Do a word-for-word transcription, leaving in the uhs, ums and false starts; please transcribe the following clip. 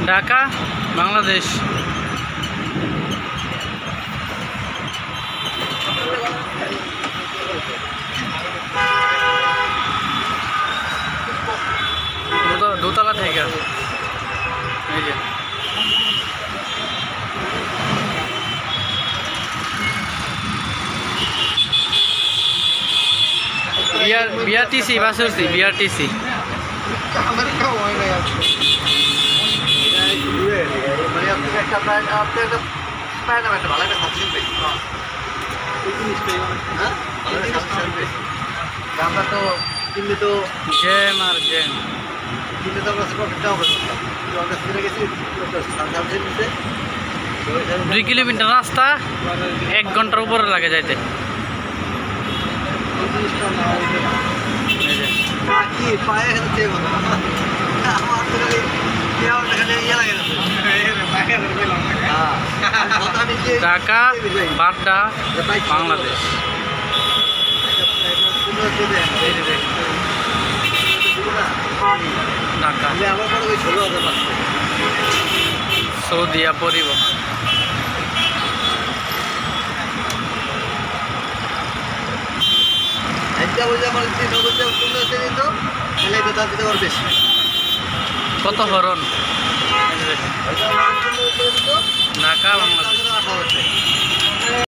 ঢাকা বাংলাদেশ। দোতলা থেকে এই যে বিআর বিআরটিসি বাসে উঠছি বিআরটিসি। আমরা তো কিনলে তো জ্যাম আর জ্যাম। কিনলে তো আমরা প্রফিটটা হবে গেছি দুই কিলোমিটার রাস্তা এক ঘন্টার উপরে লাগে যাইতে। কি পায়ে আমার তো খালি ইয়ে লাগে ঢাকা বাড্ডা বাংলাদেশ। ঢাকা সৌদিয়া পরিবহন। কত হরণ ঢাকা বাংলাদেশ।